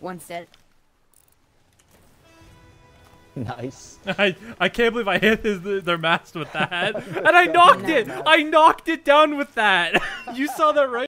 One's dead. Nice. I can't believe I hit their mast with that. And I knocked it! I knocked it down with that! You saw that, right?